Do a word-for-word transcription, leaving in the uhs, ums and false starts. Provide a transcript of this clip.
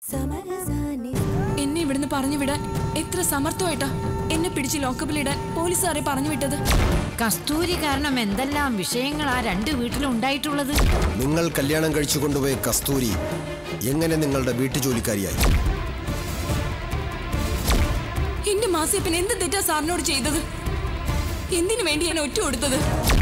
എന്നെ ഇവിടുന്ന് പറഞ്ഞു വിടാൻ എത്ര സമർത്ഥമായിട്ടാ എന്നെ പിടിച്ച് ലോക്കപ്പിലിടാൻ പോലീസുകാരെ പറഞ്ഞു വിട്ടത്. കസ്തൂരി കാരണം എന്തെല്ലാം വിഷയങ്ങൾ ആ രണ്ട് വീട്ടിലും ഉണ്ടായിട്ടുള്ളത്. നിങ്ങൾ കല്യാണം കഴിച്ചു കൊണ്ടുപോയ കസ്തൂരി എങ്ങനെ നിങ്ങളുടെ വീട്ടുജോലിക്കാരിയായി? എന്റെ മാസിയപ്പൻ എന്ത് തെറ്റാ സാറിനോട് ചെയ്തത്? എന്തിനു വേണ്ടി ഞാൻ ഒറ്റ കൊടുത്തത്?